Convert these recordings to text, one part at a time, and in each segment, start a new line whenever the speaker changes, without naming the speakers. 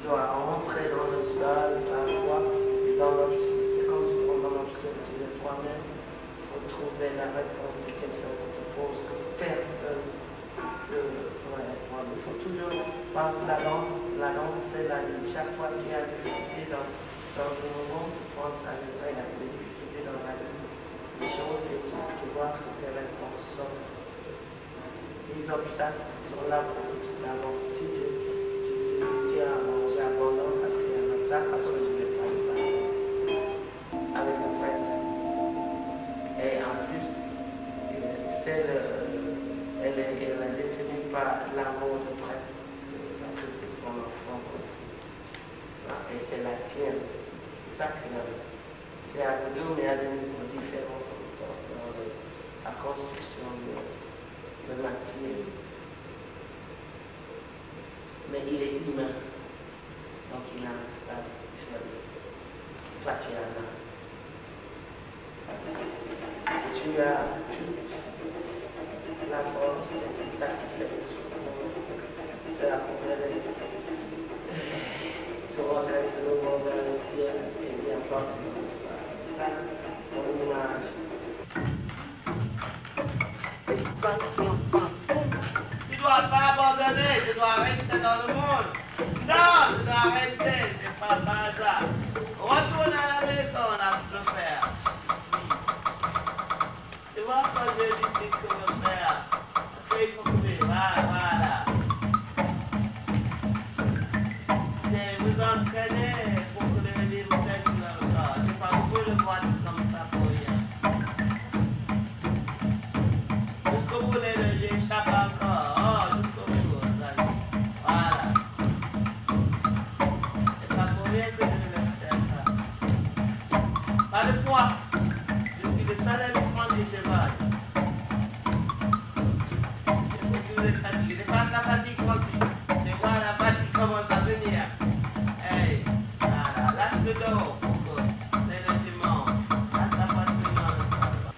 dois rentrer dans le sol, parfois, c'est comme si on dans l'obscurité de toi-même, pour trouver la réponse des questions qu'on te pose, que personne ne pourrait répondre. Il faut toujours voir la danse, c'est la vie. Chaque fois qu'il y a des difficultés dans le moment, tu penses à des difficultés dans la vie, des choses, et tu vois que tes réponses sortent. Les obstacles sont là pour tout d'abord. Si tu as mangé abondant parce qu'il y a un obstacle, parce que je ne vais pas y passer avec le fait. Et en plus, elle est détenue par l'amour de prêtre, parce que c'est son enfant aussi. Et c'est la tienne. C'est ça qu'il y a. C'est à deux, mais à des niveaux différents dans la construction de Mathilde. Mais il est humain, donc il n'a pas de différence. Toi, tu as là. Tu as toute la force, et c'est ça qui fait le souffle de la pauvreté. Tu redresses le monde vers le ciel et bien porte ça. C'est ça mon image. Tu ne dois pas abandonner, tu dois rester dans le monde. Non, tu dois rester, c'est pas par hasard. Retourne à la maison, on a tout le faire. Tu vois quand je dis que le faire, parce qu'il faut couper, voilà. C'est vous entraîner pour que le livre soit comme ça. Je n'ai pas beaucoup le voir comme ça pour rien. Jusqu'au bout, j'échappe encore. Oh, jusqu'au bout, voilà. C'est pas pour rien que je vais faire ça. Pas de poids. Je suis le seul éléphant du cheval. Je vous ai fatigué. C'est pas la fatigue aussi. C'est voir la fatigue commence à venir. Hey, voilà. Lâche le dos. C'est le dimanche. Lâche la fatigue dans le sol.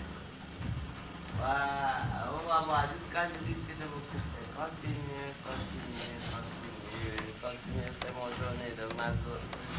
Voilà. On va voir jusqu'à je décide de vous couper. Continuez. C'est mon journée de mazo.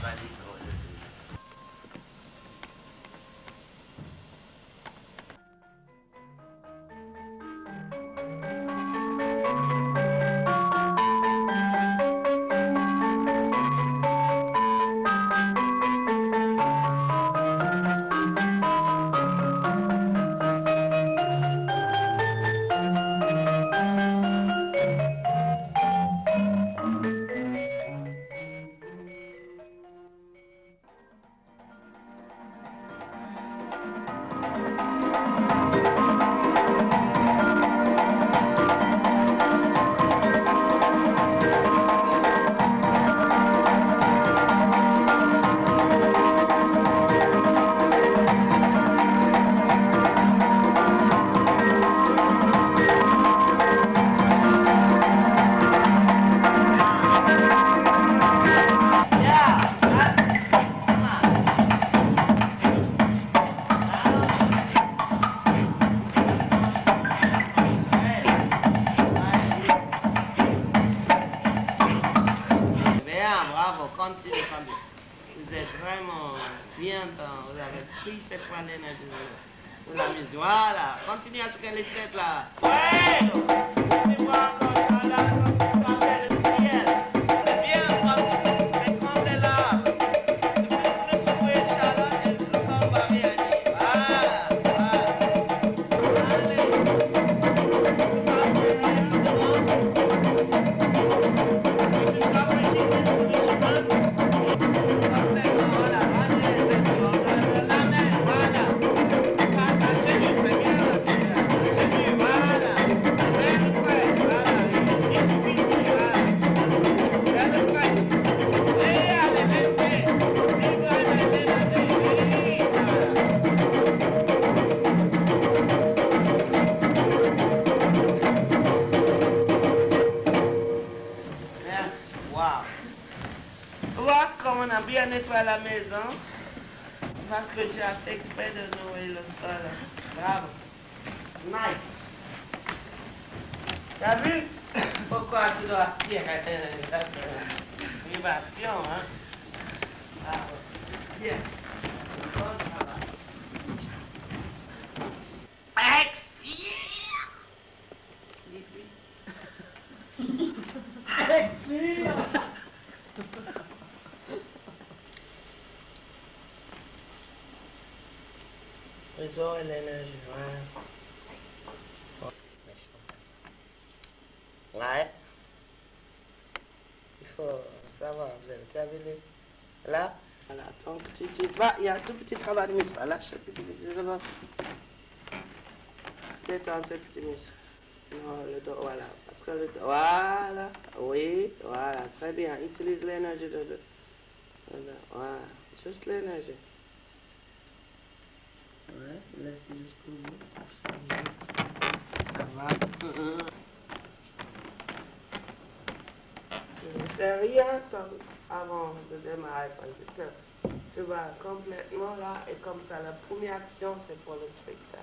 Continuez. Vous êtes vraiment bien dans, vous avez pris cette fois l'énergie de la musique. Voilà, continuez à soulever les têtes là. Ouais! Tu vois encore ça là, comme tu vers le ciel. C'est bien, Francis, mais tremblez là. Plus que nous secouez le chaleur, et le corps va réagir. Voilà. Allez. On a bien nettoyé la maison parce que j'ai fait exprès de nouer le sol. Bravo. Nice. T'as vu pourquoi tu dois bien motivation, hein. Ah, bien. Bon travail. Expire. Dites-lui. Expire. Ressort l'énergie, ouais. Ouais. Il faut savoir, vous avez terminé. Là, voilà, ton petit, il y a un tout petit travail de muscle. Lâche ce petit muscle. Détends ce petit muscle. Non, le dos, voilà. Parce que le dos, voilà. Oui, voilà, très bien. Utilise l'énergie de voilà, juste l'énergie. Ouais, laisse jusqu'au bout. Ça va. Je ne fais rien avant de démarrer son spectacle. Tu vas complètement là et comme ça, la première action, c'est pour le spectacle.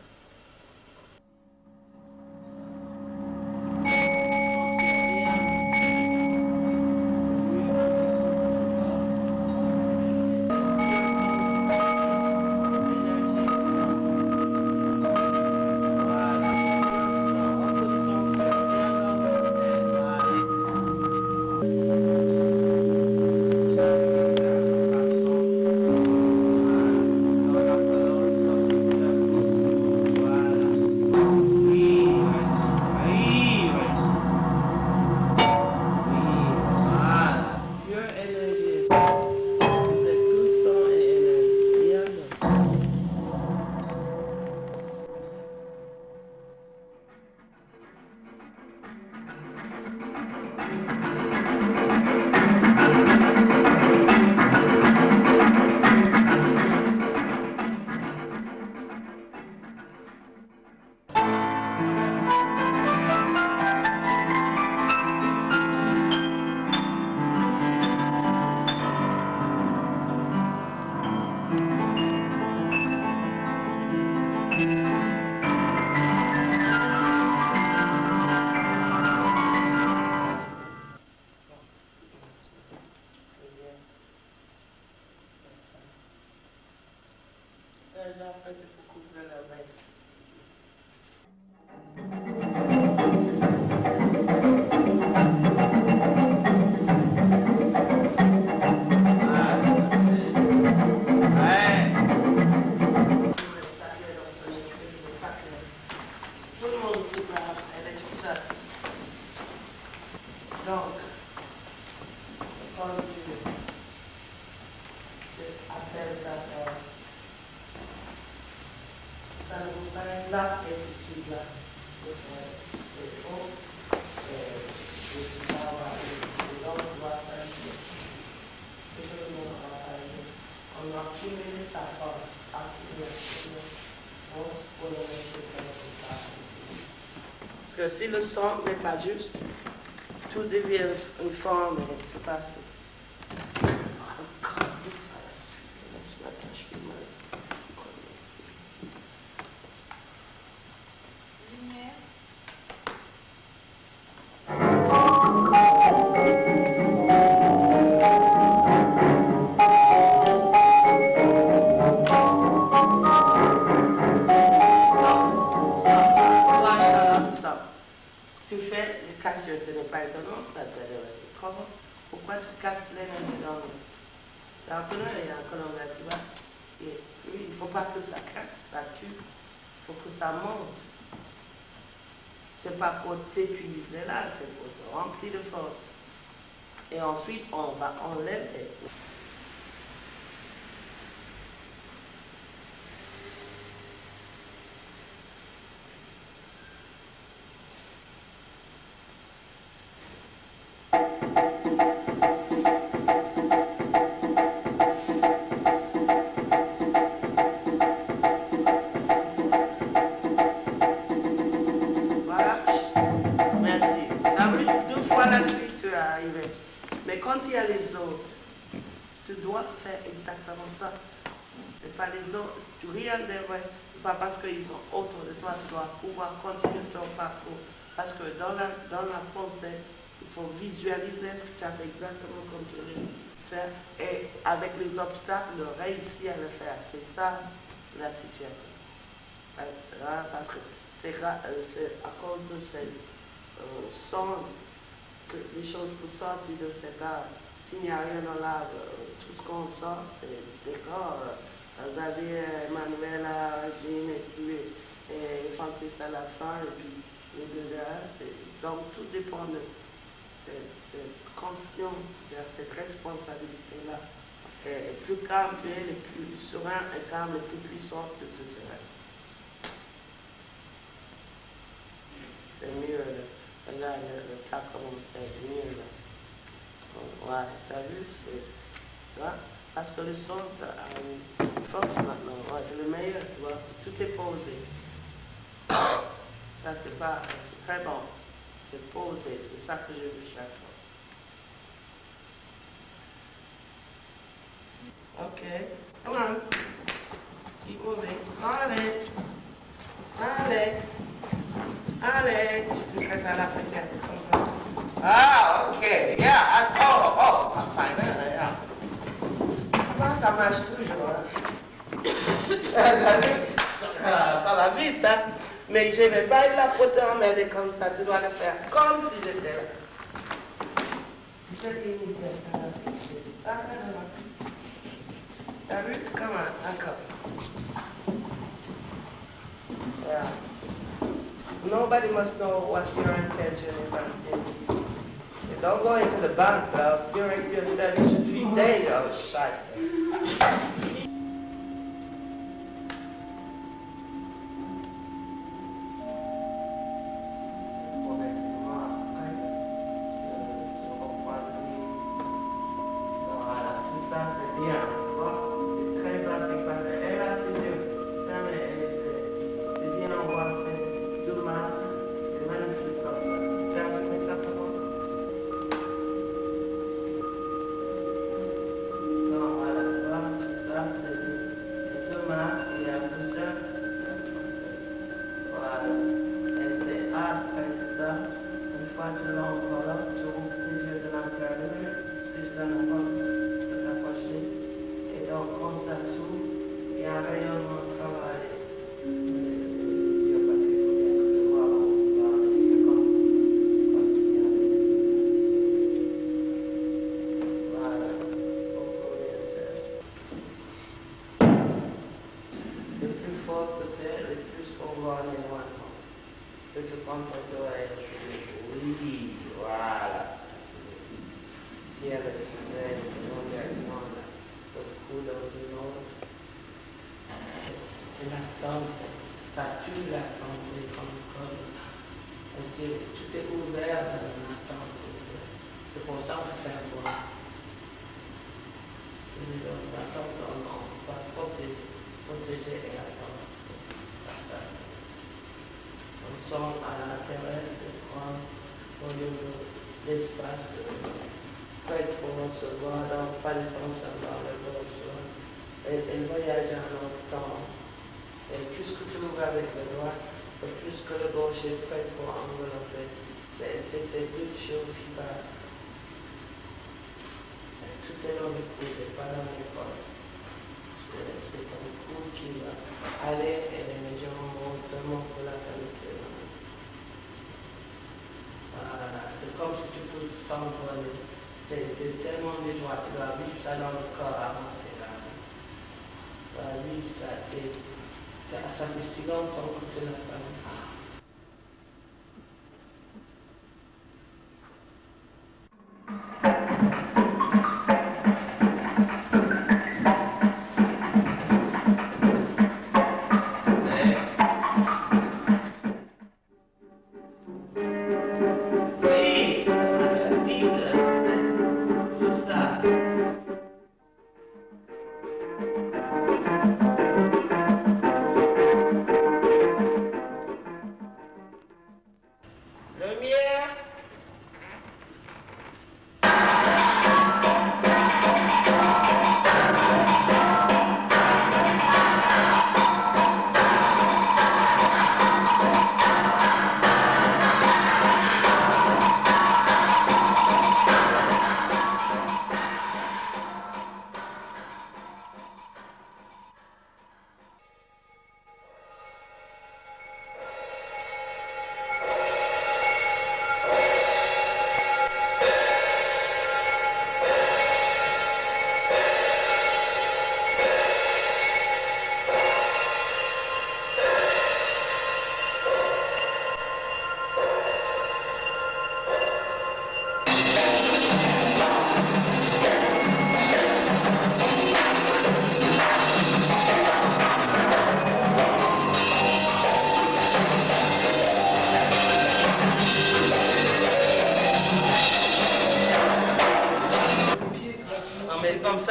Donc, quand tu appelles ça nous paraît là et tu suis là. On a cumulé sa force à parce que si le son n'est pas juste, tout devient une forme et c'est passé. Tu fais les cassures, ce n'est pas étonnant, ça te donne. Comment? Pourquoi tu casses l'énergie dans le... Dans le il y a un colonne vertébrale. Et lui, il ne faut pas que ça casse, ça tue. Il faut que ça monte. Ce n'est pas pour t'épuiser là, c'est pour te remplir de force. Et ensuite, on va enlever. Mais quand il y a les autres, tu dois faire exactement ça. Et pas les autres, tu rien devrait, pas parce qu'ils sont autour de toi, tu dois pouvoir continuer ton parcours. Parce que dans la pensée, Il faut visualiser ce que tu as fait exactement comme tu veux faire et avec les obstacles, réussir à le faire. C'est ça la situation. Parce que c'est à cause de ces sondes que les choses peuvent sortir de cet arbre. S'il n'y a rien dans l'arbre, tout ce qu'on sort, c'est des corps. Xavier, Manuela, Jean et puis Francis à la fin, et puis les deux derrière. Donc tout dépend de cette conscience, de cette responsabilité-là. Et plus calme tu es, le plus serein et calme, le plus puissant que tu seras. C'est mieux, là, le tas comme c'est mieux. Là. Ouais, tu as vu, c'est là. Parce que le son a une force maintenant. Ouais, c'est le meilleur, tu vois. Tout est posé. Ça, c'est très bon. C'est posé, c'est ça que je veux chaque fois. Ok, come on. Keep moving. Allez. Allez. Allez. Tu peux faire l'africaine comme ça. Ah, ok. Yeah. Oh, fine. Yeah. Comment ça marche toujours? Ça va vite, hein? Mais je ne vais pas être là pour t'emmerder comme ça. Tu dois le faire comme si j'étais là. T'as vu? Comment? D'accord. Yeah. Nobody must know what your intention is until you don't go into the bank club. You're yourself, you should be dangerous. Scheiße. C'est tellement de joie, tu dois vivre ça dans le corps avant de vivre ça. Ça fait si longtemps que tu l'as pas vu.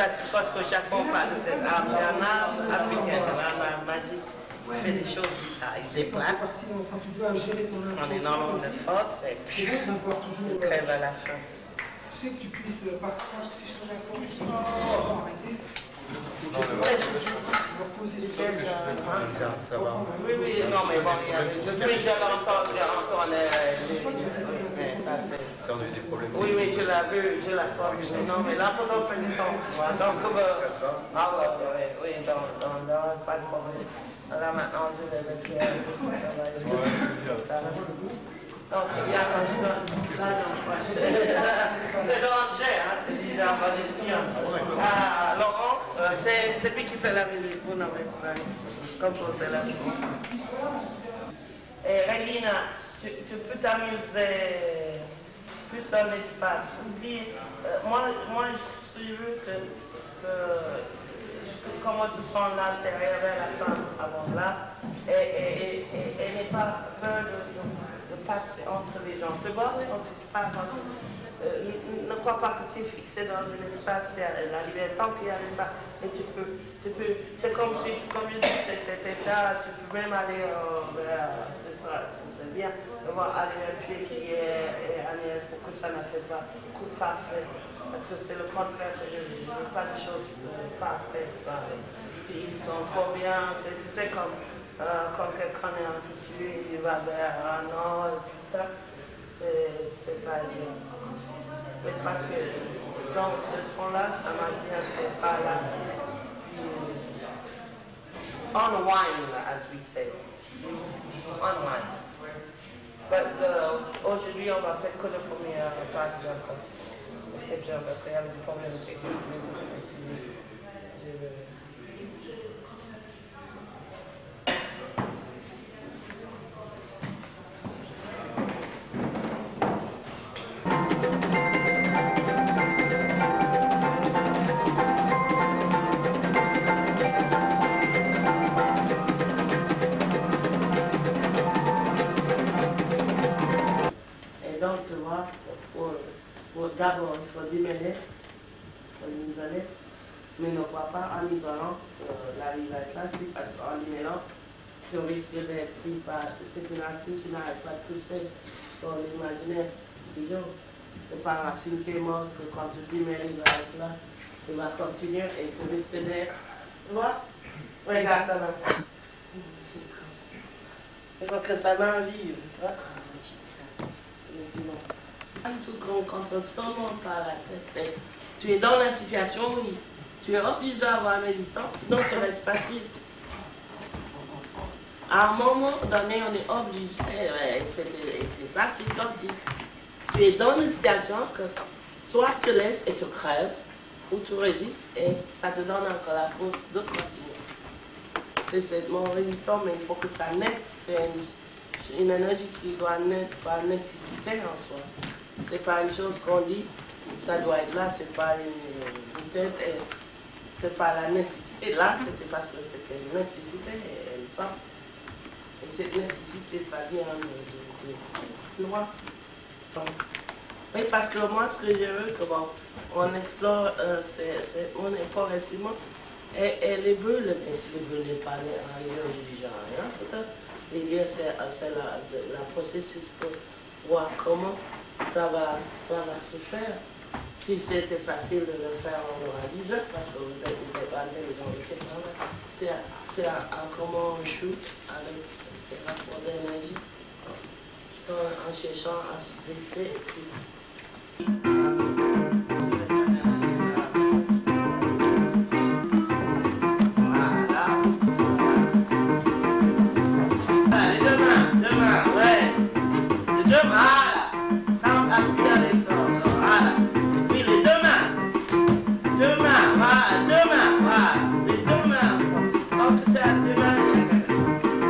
parce que chaque fois on parle de cette arme, c'est un arme africaine, un arme magique. Il fait des choses, il se déplace, en énorme de force, et puis il crève à la fin.
Tu sais que tu puisses partager ces choses arrêter.
Oui, oui, non, mais bon, je l'entends,
ça, on a eu des problèmes.
oui, oui, je l'ai vu, je la sens. Non, mais là, pendant ce temps, ah ouais, oui, pas de problème. Là, maintenant, je vais le faire. Non, c'est bien, ça, c'est danger, hein, c'est déjà pas d'espion. Ah, Laurent, c'est lui qui fait la musique pour nous, comme je fais la musique. Et Rélina, tu peux t'amuser plus dans l'espace. Oublie, moi, ce que je veux comment tu sens l'intérieur vers la femme avant là, et n'aie pas peur de passer entre les gens. Tu vois, ne crois pas que tu es fixé dans un espace, c'est la liberté, tant qu'il y a l'espace, mais tu peux, c'est comme si, comme je dis, c'est cet état, tu peux même aller vers, c'est bien, aller vers le pied qui est à l'aise pour que ça ne fait pas coup parfait, parce que c'est le contraire que je veux pas des choses parfaites, ils sont trop bien, c'est comme quand quelqu'un est habitué, il va vers un an, c'est pas bien. Mais parce que dans ce fond-là, ça m'a dit, c'est pas là. Unwind, as we say. Unwind. But aujourd'hui, on va faire que le premier partie encore. C'est bien parce qu'il y a des problèmes techniques. D'abord, il faut démêler, mais ne crois pas en isolant, la vie va être facile parce qu'en démêlant, tu risques d'être pris par cette racine qui n'arrête pas de pousser dans l'imaginaire du jour. C'est pas une racine qui est morte, que quand tu démêles, il va être là, il va continuer et tu risques d'être. Tu vois? Regarde ça là. Je crois que ça m'a envie. Quand on seulement par la tête, tu es dans la situation où tu es obligé d'avoir une résistance, sinon tu restes passif. À un moment donné, on est obligé, et c'est ça qui est sorti. Tu es dans une situation que soit tu laisses et tu crèves, ou tu résistes et ça te donne encore la force de continuer. C'est mon résistant, mais il faut que ça naisse. C'est une énergie qui doit naître par nécessité en soi. C'est pas une chose qu'on dit, ça doit être là, c'est pas une tête, c'est pas la nécessité. Là, c'était parce que c'était une nécessité, et elle sort. Et cette nécessité, ça vient de loin. Oui, parce que moi, ce que je veux, que bon, on explore mon progressivement, et les bulles, les bulles n'est pas ailleurs du genre, hein, les liens, c'est la processus pour voir comment ça va se faire. Si c'était facile de le faire, on aura dit je, parce que vous êtes pas intelligent. C'est à comment on shoot avec ces rapports d'énergie, en cherchant à se détruire et puis.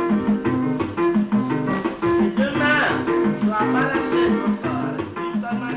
Pas la chaise encore.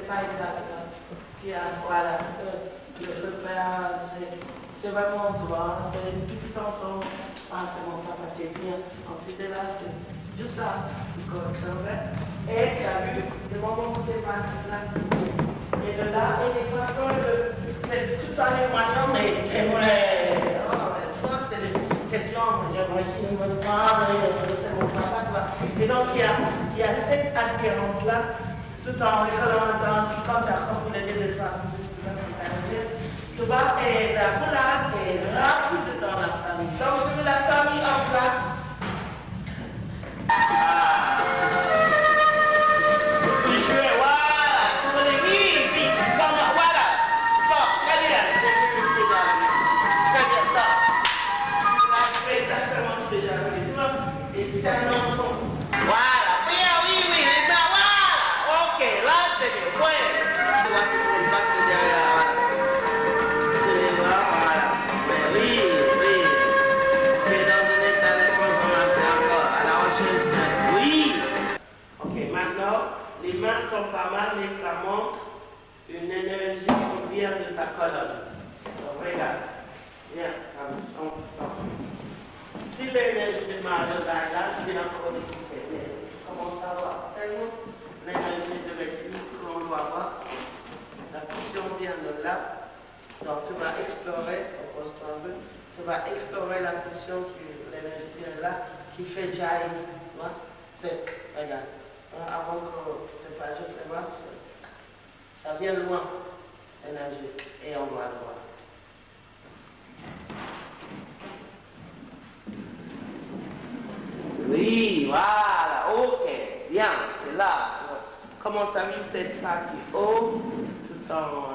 c'est pas exact. Voilà, le père, c'est vraiment droit, c'est une petite enfant. Ah, c'est mon papa qui est bien. Ensuite, là, c'est juste ça, c'est vrai. Et tu as vu le moment où tu es parti là. Et de là, il n'est pas encore c'est tout en éloignant, mais j'aimerais. Oh, tu vois, c'est des questions, j'aimerais qu'il me parle, c'est mon papa, tu vois. Et donc, il y a cette attirance-là, tout en reconnaissant, quand tu as compris les deux femmes, tu vois, et la boulade est rapide dans la famille. Donc, je mets la famille en place. Pas mal, mais ça montre une énergie qui vient de ta colonne. Donc, regarde. Viens, si l'énergie de Mario est là, tu viens encore découper. Mais comment ça va? L'énergie de l'équipe que l'on doit avoir. La puissance vient de là. Donc, tu vas explorer, tu vas explorer la puissance, l'énergie vient de là, qui fait jaillir. Tu vois? C'est, regarde. Avant que c'est pas juste les mains, ça vient loin, l'énergie, et on doit le voir. Oui, voilà, ok, bien, c'est là. Comment ça vit cette partie haut, tout en...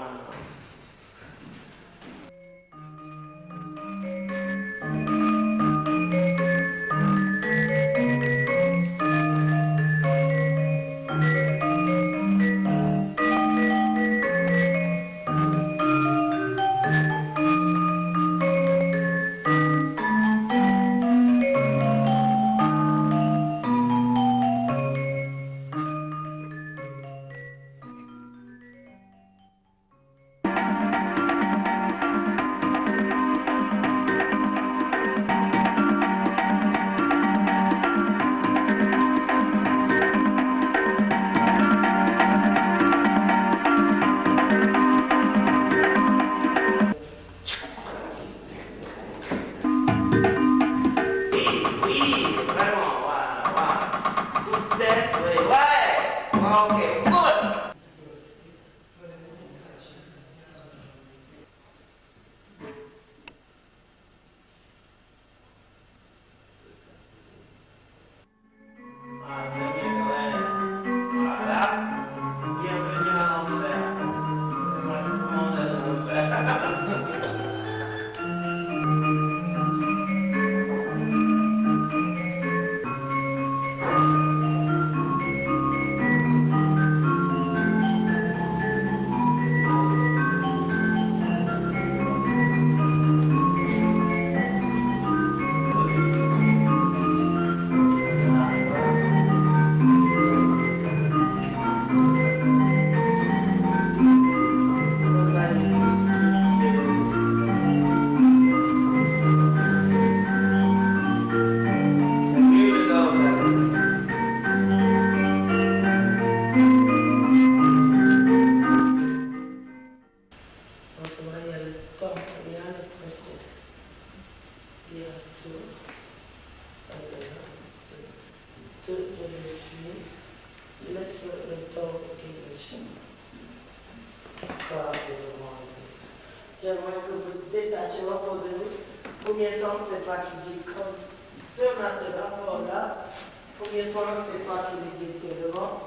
J'aimerais que vous détachiez votre de nous. Combien de temps c'est toi qui dis comme ce rapport-là, combien de temps c'est toi qui les dis devant.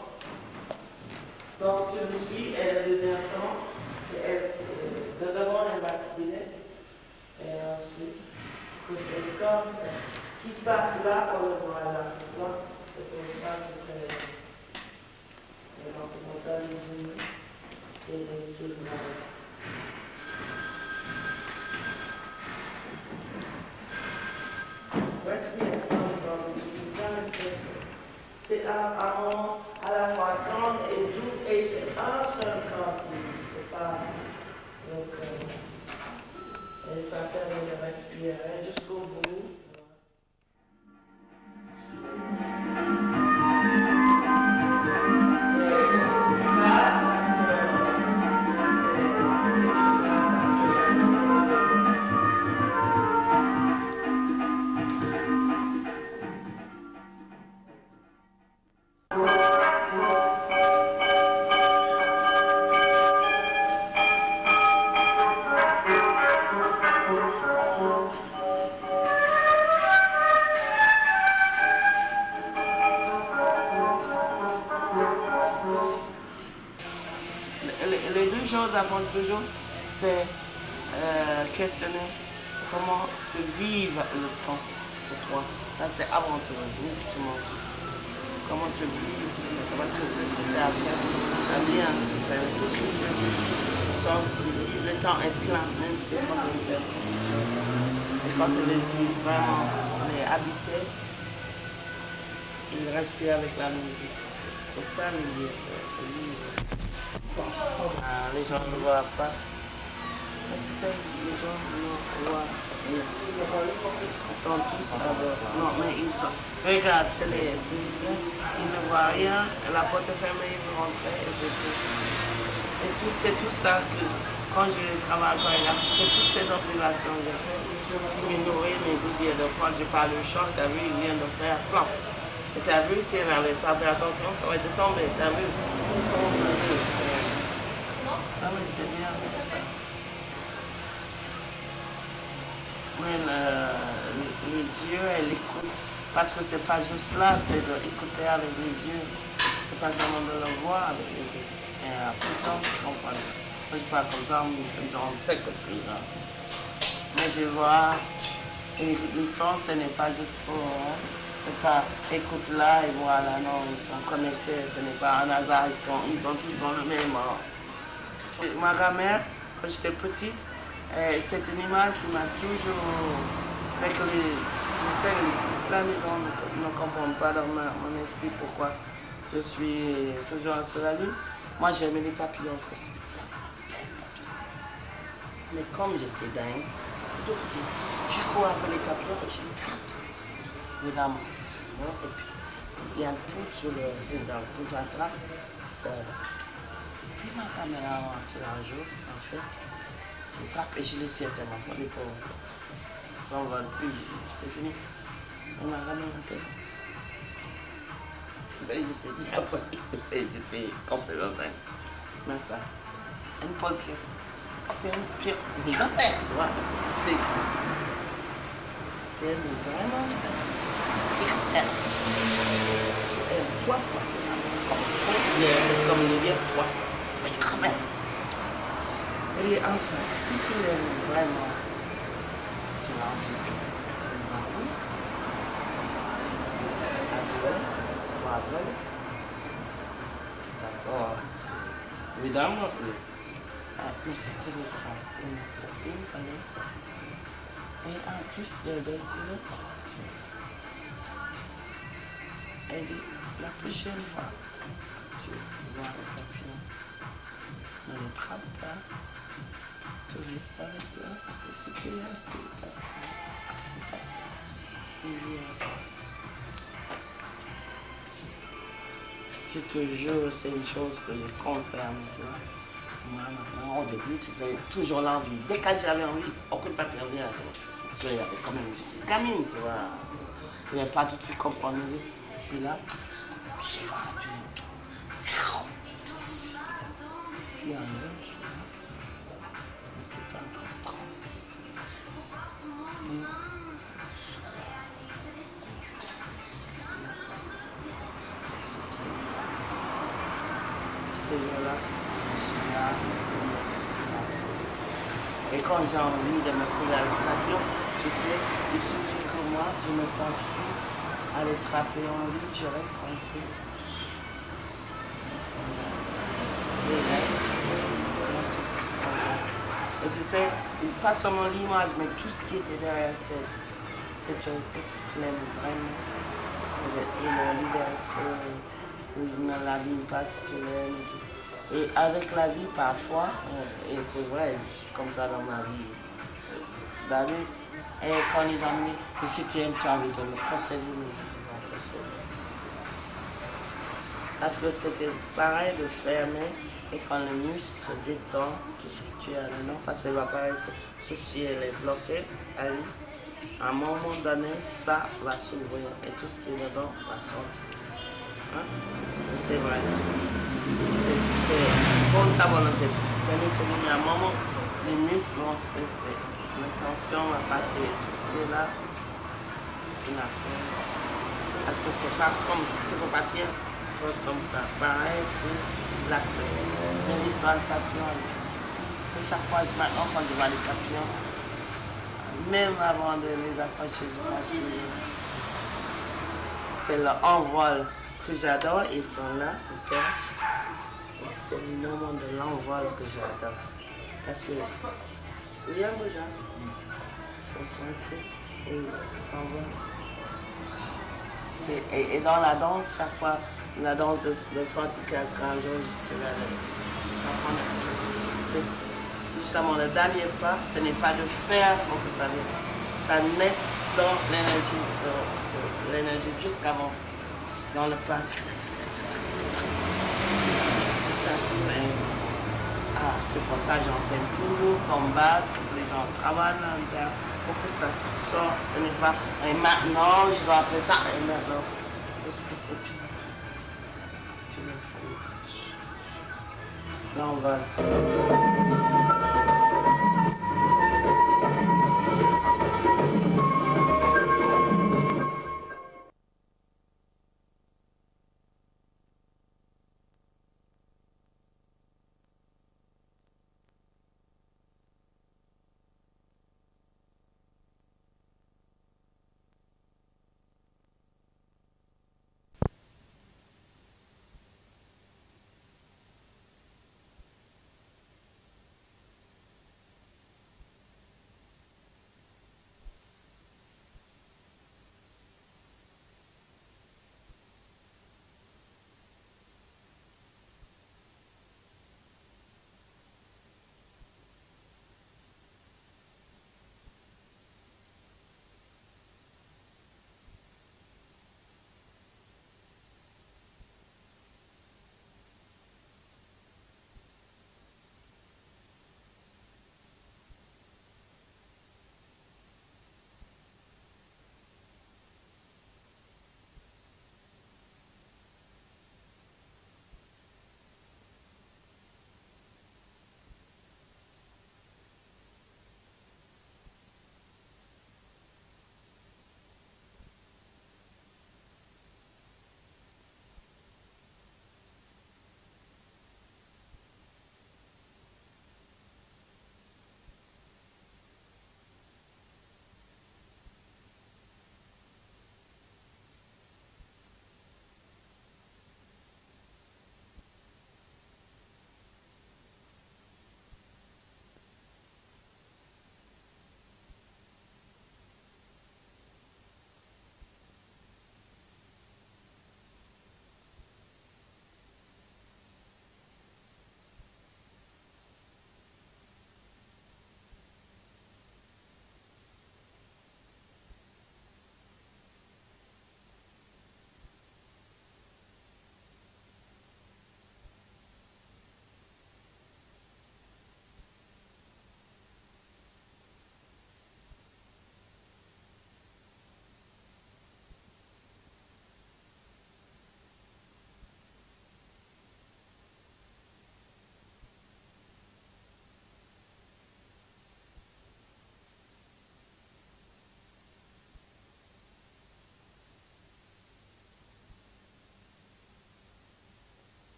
Donc je me suis, elle devient temps, c'est elle qui de devant elle va crier. Et ensuite, côté le corps, ce qui se passe là, on le voit là. C'est pour ça, c'est très bien. Et donc, on ça, les unis et les tout le monde. C'est à la fois tendre et doux Et c'est un seul corps qui ne peut pas. Donc, et ça permet de respirer jusqu'au bout. Les deux choses à prendre toujours, c'est questionner comment tu vives le temps pour toi. Ça, c'est avant tout, musicalement. Comment tu vis, parce que c'est ce que tu as à faire. La vie, c'est tout ce que tu sors, tu vis. Le temps est plein, même si quand tu le fais. Et quand tu le vis vraiment, tu es habité, il respire avec la musique. C'est ça le livre. Les gens ne voient pas. Tu sais, les gens ne voient rien. Ils sont tous d'abord. Non, mais ils sont. Regarde, c'est les cimetières. Ils ne voient rien. La porte est fermée, ils vont rentrer et c'est tout. Et c'est tout ça que quand je travaille par exemple, c'est toutes ces observations que j'ai faites qui me nourrissent mes idées. Donc quand je parle de chant, tu as vu, il vient de faire plaf. Et tu as vu, si elle n'avait pas fait attention, ça aurait été tombé. Tu as vu? Ah oui, c'est bien, c'est ça. Mais les yeux et l'écoute, parce que c'est pas juste là, c'est d'écouter avec les yeux. C'est pas seulement de le voir avec les yeux. Et après ça, je comprends. Moi, je parle comme ça, on sait que je suis là. Mais je vois, et le son, ce n'est pas juste pour... C'est pas écoute là et voilà, non, ils sont connectés, ce n'est pas un hasard, ils sont tous dans le même ordre. Ma grand-mère, quand j'étais petite, c'est une image qui m'a toujours fait que je sais que plein de gens ne comprennent pas dans mon esprit pourquoi je suis toujours sur la lune. Moi, j'aimais les papillons quand j'étais petite. Mais comme j'étais dingue, tout petit, je cours après les papillons et je les trappe. Évidemment. Et puis, il y a un trou sur le tout un trappe. Puis ma caméra a tiré un jour, en fait. Je trappe et je les tiens tellement pas les pauvres. Ça en va plus, c'est fini. Et ma caméra a fait. J'étais dit après, j'étais complètement dingue. Mais ça, elle me pose question. C'était une pire grand-mère, tu vois. C'était vraiment pire. Tu aimes 3 fois. Comme il vient 3 fois. Mais quand même. Et enfin, si tu l'aimes vraiment, tu l'as envie de oui. D'accord. Évidemment, mais c'était le travail. Et en plus de l'autre, elle dit, la prochaine fois, tu vois le papillon, ne le trappe pas, tu restes avec toi, et c'est que là, c'est passé. Je te jure, c'est une chose que je confirme, tu vois. Moi, maintenant, au début, tu sais, toujours l'envie. Dès que j'avais envie, aucun papillon vient. Tu vois, il y avait quand même une petite gamine, tu vois. Je n'avais pas tout de suite compris. Je suis là, puis j'ai vu un papillon. Puis un autre, je suis là. C'est pas encore trop. Là, je suis là. Et quand j'ai envie de me trouver avec le papillon, je sais, il suffit que moi, je ne pense plus à les trapper en lui, je reste tranquille. Et tu sais, pas seulement l'image, mais tout ce qui était derrière cette chose, qu'est-ce que tu l'aimes vraiment? Et la liberté.
dans la vie pas spirituelle. Et avec la vie, parfois, et c'est vrai, je suis comme ça dans ma vie, d'aller et quand les amis, et si tu aimes, tu as envie de me procéder, mais je ne vais pas procéder. Parce que c'était pareil de fermer, et quand le muscle se détend, tout ce que tu as dedans, parce qu'elle va pas rester, sauf si elle est bloquée, elle, à un moment donné, ça va s'ouvrir, et tout ce qui est dedans va sortir. Hein? C'est vrai. C'est pour ta volonté. À un moment, les muscles vont cesser. La tension va partir. Tout ce qui est là, tu n'as rien. Parce que c'est pas comme si tu peux partir, chose comme ça. Pareil pour l'accès. Mais l'histoire du papillon, c'est chaque fois, maintenant, quand je vois les papillons, même avant de les approcher, je pense que c'est l'envol. Ce que j'adore, ils sont là, ils perchent. Et c'est le moment de l'envol que j'adore. Parce que il y a des gens qui sont tranquilles et ils s'envolent. Et dans la danse, chaque fois, la danse de sortie casque, un jour, je te vais apprendre. C'est justement le dernier pas, ce n'est pas de faire pour que ça vienne. Ça naisse dans l'énergie jusqu'avant. Dans le pas. Ça s'ouvre. Ah, c'est pour ça que j'enseigne toujours comme base pour que les gens travaillent à l'intérieur, pour que ça sorte. Ce n'est pas et maintenant je dois faire ça et maintenant. Parce que c'est puis tu le fais. Là on va.